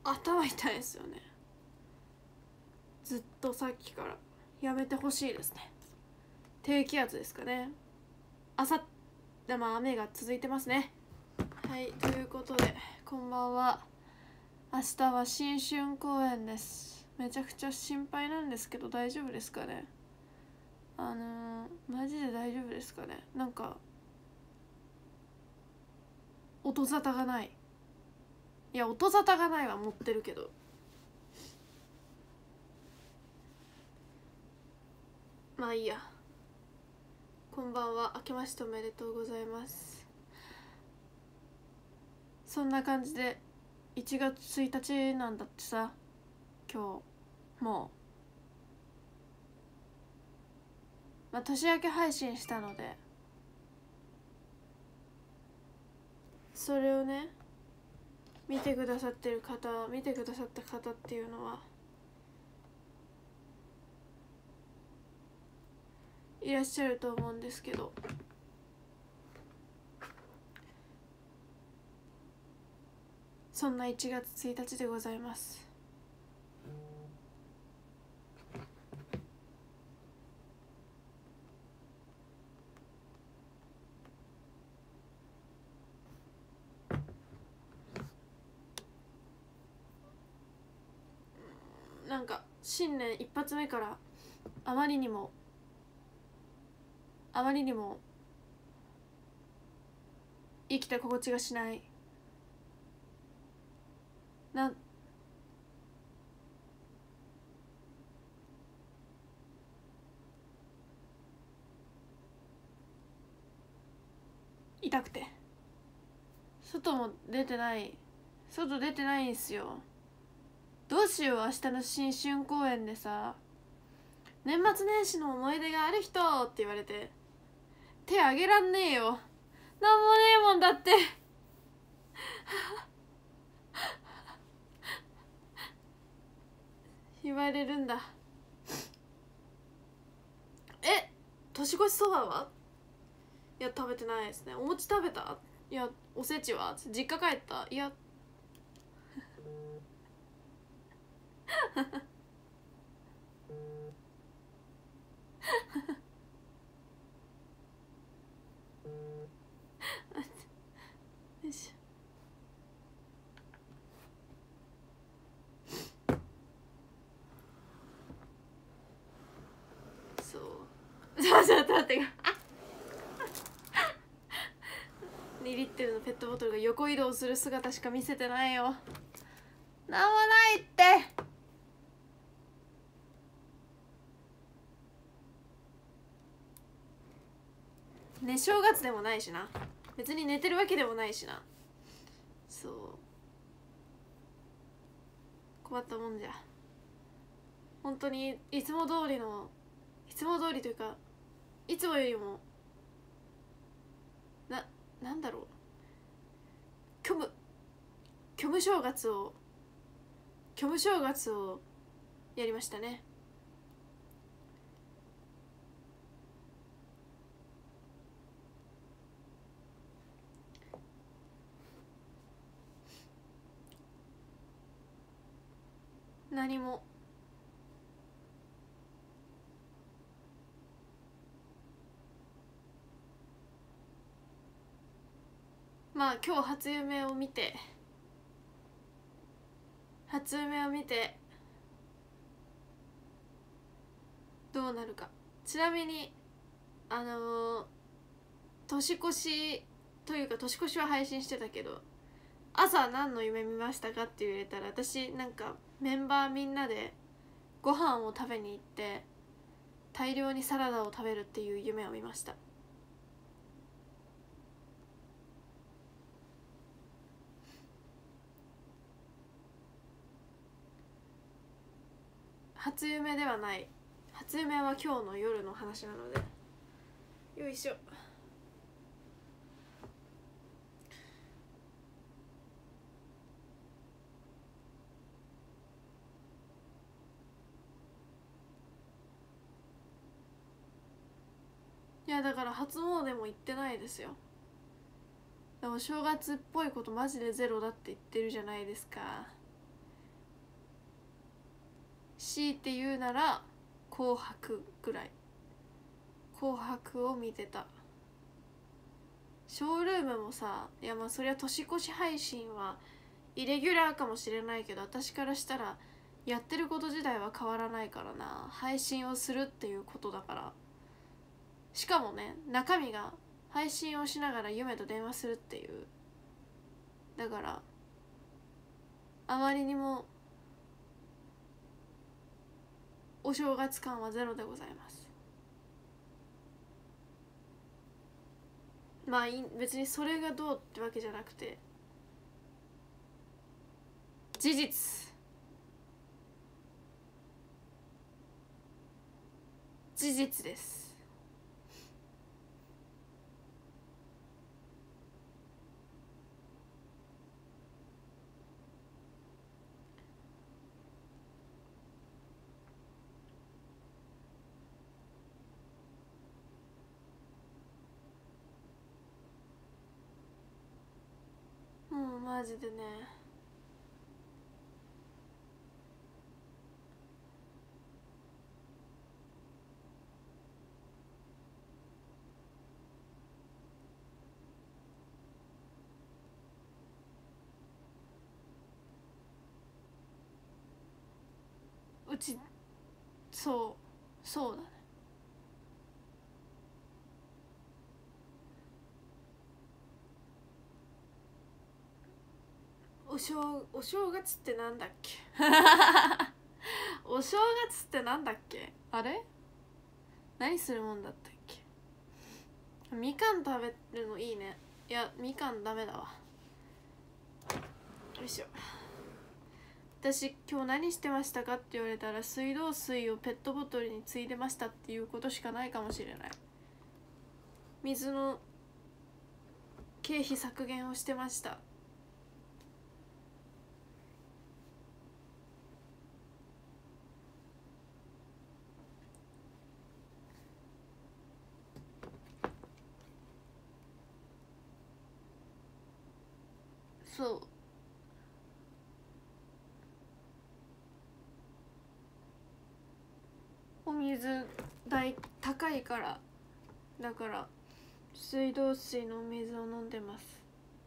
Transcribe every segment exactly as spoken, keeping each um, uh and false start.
頭痛いですよね。ずっとさっきからやめてほしいですね。低気圧ですかね。朝でも雨が続いてますね。はい、ということでこんばんは。明日は新春公演です。めちゃくちゃ心配なんですけど大丈夫ですかね。あのー、マジで大丈夫ですかね。なんか音沙汰がない。いや音沙汰がないは持ってるけど、まあいいや。こんばんは、明けましておめでとうございます。そんな感じでいちがつついたちなんだってさ。今日もうまあ年明け配信したので、それをね見てくださってる方、見てくださった方っていうのはいらっしゃると思うんですけど、そんないちがつついたちでございます。なんか新年一発目からあまりにもあまりにも生きた心地がしないな。痛くて外も出てない外出てないんすよ。どうしよう。明日の新春公演でさ、年末年始の思い出がある人って言われて手あげらんねえよ。なんもねえもんだって言われるんだ。え、年越しそばは？いや食べてないですね。お餅食べた？いやおせちは？実家帰った？いやよいしょ。そうちょっと待ってにリットルのペットボトルが横移動する姿しか見せてないよ。なんもないって。ね、正月でもないしな。別に寝てるわけでもないしな。そう困ったもんじゃ。本当にいつも通りのいつも通りというかいつもよりもな、なんだろう、虚無虚無正月を虚無正月をやりましたね。何もまあ今日初夢を見て初夢を見てどうなるか。ちなみにあのー、年越しというか年越しは配信してたけど、朝何の夢見ましたかって言われたら、私なんかメンバーみんなでご飯を食べに行って大量にサラダを食べるっていう夢を見ました。初夢ではない。初夢は今日の夜の話なので。よいしょ。いやだから初詣も行ってないですよ。でも正月っぽいことマジでゼロだって言ってるじゃないですか。 強いて言うなら紅白ぐらい。紅白を見てた。ショールームもさ、いやまあそりゃ年越し配信はイレギュラーかもしれないけど、私からしたらやってること自体は変わらないからな。配信をするっていうことだから。しかもね、中身が配信をしながら夢と電話するっていう。だからあまりにもお正月感はゼロでございます。まあ別にそれがどうってわけじゃなくて、事実事実です。もうマジでね、うちそうそうだね。お正お正月ってなんだっけお正月ってなんだっけ、あれ何するもんだったっけ。みかん食べるのいいね。いやみかんダメだわ。よいしょ。私今日何してましたかって言われたら、水道水をペットボトルについでましたっていうことしかないかもしれない。水の経費削減をしてました。そうお水代高いから、だから水道水のお水を飲んでます。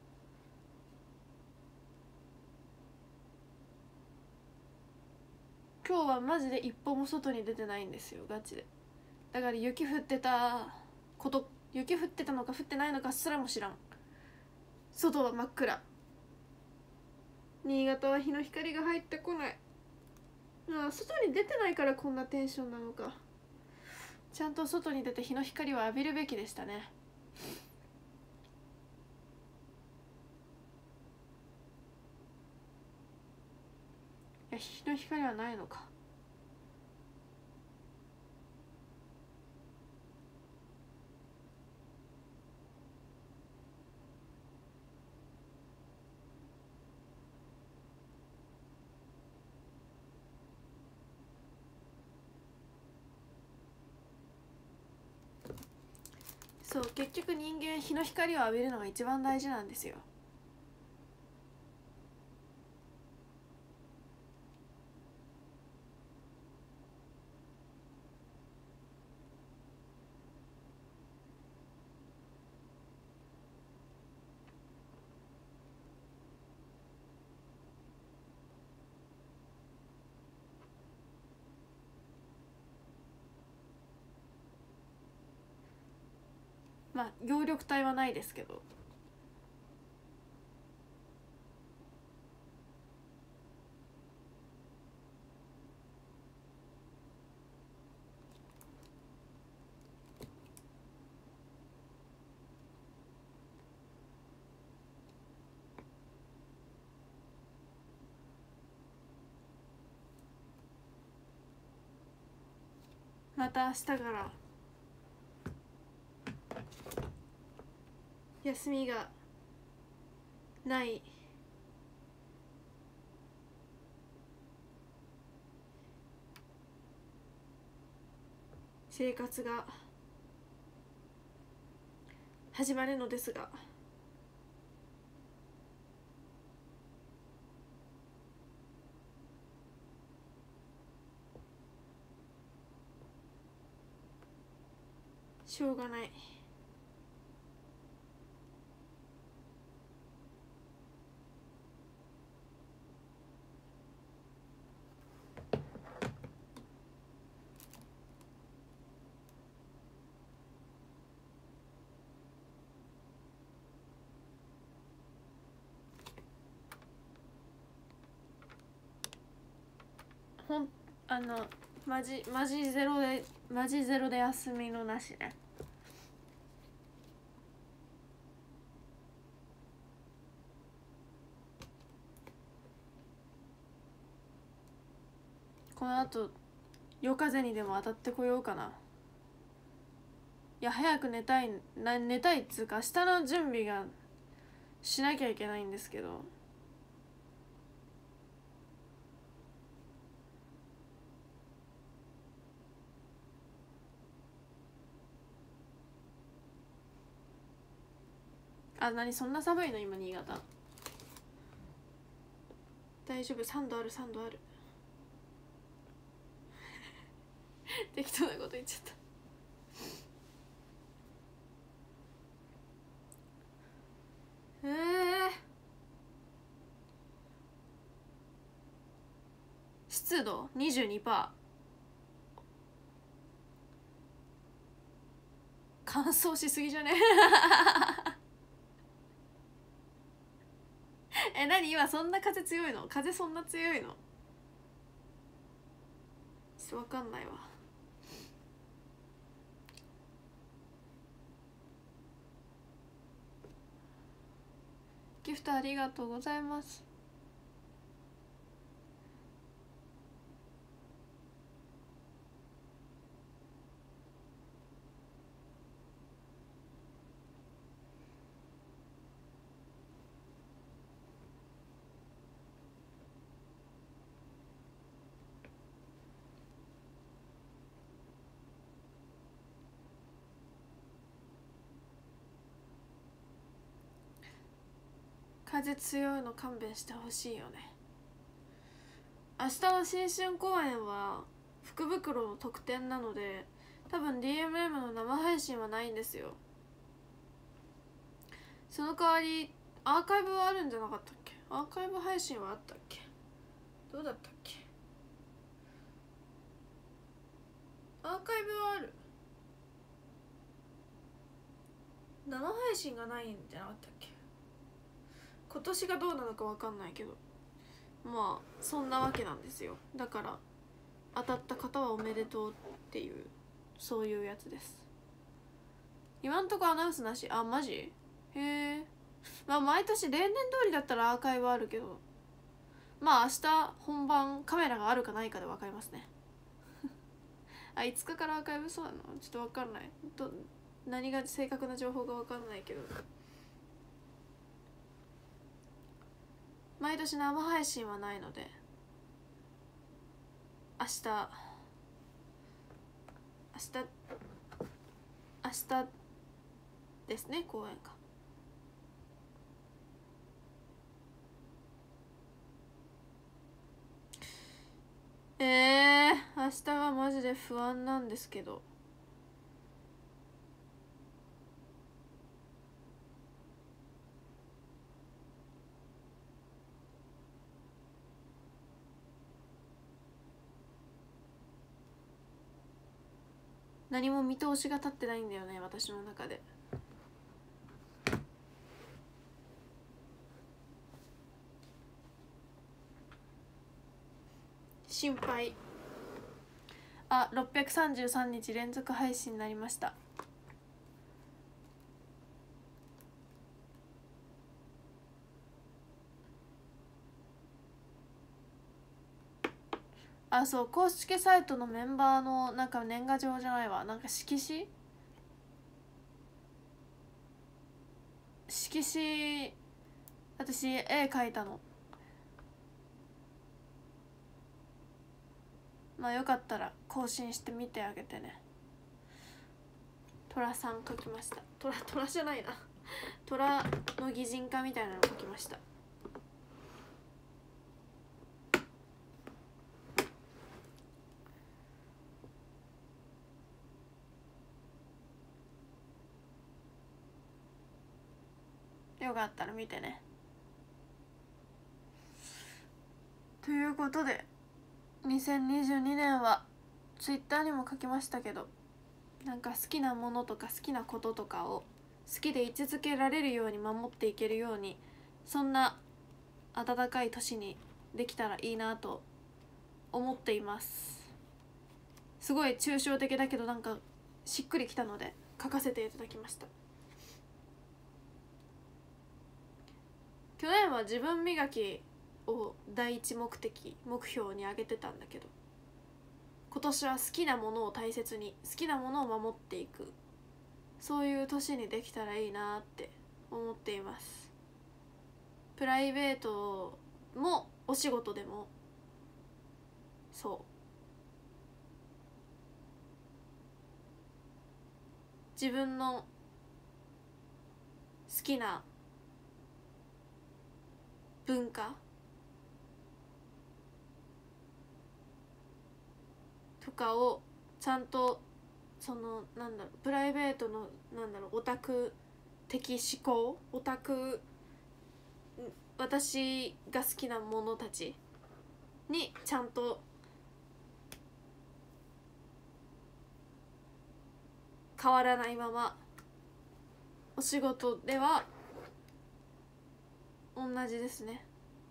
今日はマジで一歩も外に出てないんですよ、ガチで。だから雪降ってたこと、雪降ってたのか降ってないのかすらも知らん。外は真っ暗。新潟は日の光が入ってこない。ああ、外に出てないからこんなテンションなのか。ちゃんと外に出て日の光を浴びるべきでしたね。いや、日の光はないのか。そう、結局人間日の光を浴びるのが一番大事なんですよ。まあ葉緑体はないですけど。また明日から休みがない生活が始まるのですが、 しょうがない。ほんあのマジマジゼロでマジゼロで休みのなしね。このあと夜風にでも当たってこようかな。いや早く寝たいな寝たいっつうか明日の準備がしなきゃいけないんですけど。あ、何そんな寒いの今新潟。大丈夫、さんどあるさんどある適当なこと言っちゃった。えー、湿度 にじゅうにパーセント。 乾燥しすぎじゃねえ、何今そんな風強いの？風そんな強いの？ちょっとわかんないわ。ギフトありがとうございます。風強いの勘弁してほしいよね。明日の新春公演は福袋の特典なので多分 ディーエムエム の生配信はないんですよ。その代わりアーカイブはあるんじゃなかったっけ？アーカイブ配信はあったっけ？どうだったっけ？アーカイブはある。生配信がないんじゃなかったっけ？今年がどうなのか分かんないけど、まあそんなわけなんですよ。だから当たった方はおめでとうっていう、そういうやつです。今んとこアナウンスなし。あ、マジ？へえ。まあ毎年例年通りだったらアーカイブあるけど、まあ明日本番カメラがあるかないかで分かりますねあ、いつかからアーカイブそうなの？ちょっと分かんない。ど何が正確な情報が分かんないけど、毎年生配信はないので、明日明日明日ですね、公演か。えー、明日はマジで不安なんですけど。何も見通しが立ってないんだよね、私の中で。心配。あ、ろっぴゃくさんじゅうさんにち連続配信になりました。あ、そう、公式サイトのメンバーのなんか年賀状じゃないわ、なんか色紙色紙私絵描いたの。まあよかったら更新してみてあげてね。トラさん描きました。トラトラじゃないな、トラの擬人化みたいなの描きました。 よかったら見てね。ということでにせんにじゅうにねんはツイッターにも書きましたけど、なんか好きなものとか好きなこととかを好きで居続けられるように守っていけるように、そんな温かい年にできたらいいなと思っています。すごい抽象的だけどなんかしっくりきたので書かせていただきました。去年は自分磨きを第一目的目標に挙げてたんだけど、今年は好きなものを大切に好きなものを守っていく、そういう年にできたらいいなって思っています。プライベートもお仕事でもそう、自分の好きな文化とかをちゃんとそのなんだろう、プライベートのなんだろう、オタク的思考、オタク、私が好きなものたちにちゃんと変わらないまま、お仕事では同じですね。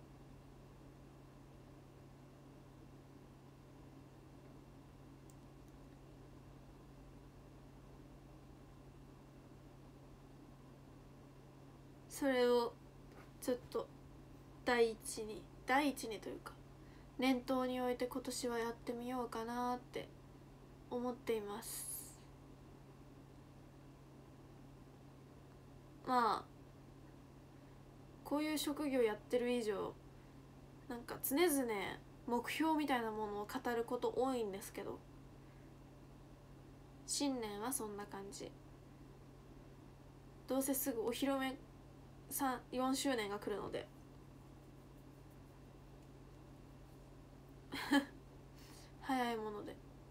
それをちょっと第一に第一にというか念頭に置いて今年はやってみようかなって思っています。まあこういう職業やってる以上、なんか常々目標みたいなものを語ること多いんですけど、新年はそんな感じ。どうせすぐお披露目よんしゅうねんが来るので早いもので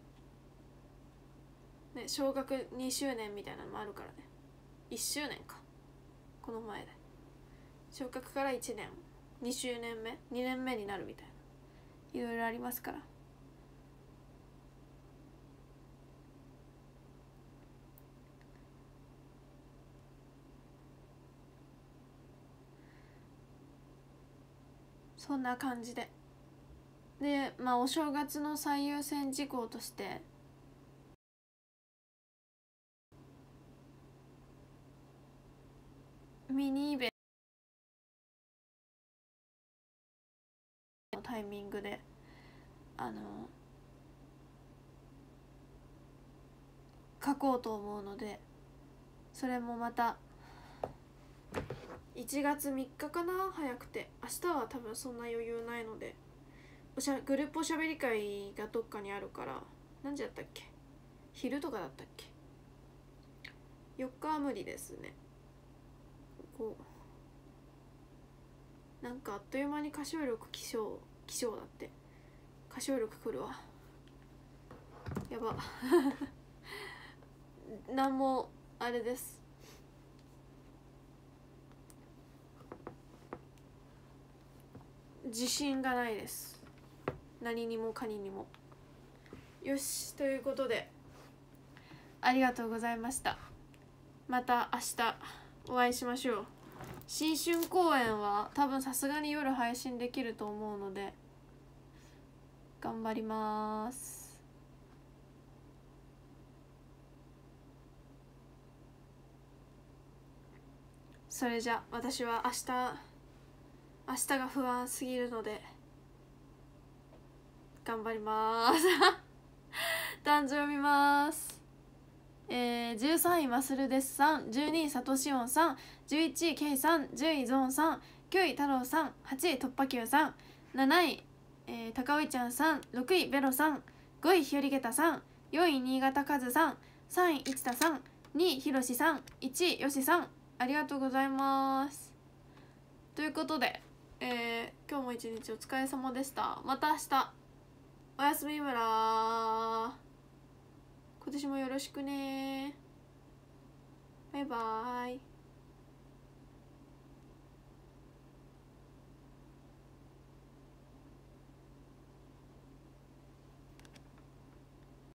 ね、小学にしゅうねんみたいなのもあるからね。いっしゅうねんか、この前で小学からいちねん、にしゅうねんめにねんめになるみたいな、いろいろありますから。そんな感じでで、まあお正月の最優先事項としてミニイベントのタイミングであの書こうと思うので、それもまたいちがつみっかかな、早くて。明日は多分そんな余裕ないので、おしゃグループおしゃべり会がどっかにあるから、何時だったっけ、昼とかだったっけ、よっかは無理ですね。こうなんかあっという間に歌唱力気象気象だって歌唱力くるわ、やばなんもあれです、自信がないです、何にもかににも。よし、ということでありがとうございました。また明日お会いしましょう。新春公演は多分さすがに夜配信できると思うので頑張ります。それじゃ私は明日明日が不安すぎるので頑張ります誕生日見ます。えー、じゅうさんいマスルデスさん、じゅうにいサトシオンさん、じゅういちいケイさん、じゅういゾーンさん、きゅうい太郎さん、はちい突破 Q さん、なない、えー、高尾ちゃんさん、ろくいベロさん、ごいひよりげたさん、よんい新潟カズさん、さんい市田さん、にいひろしさん、いちいよしさん、ありがとうございます。ということで、えー、今日も一日お疲れ様でした。また明日おやすみむら。今年もよろしくね。バイバーイ。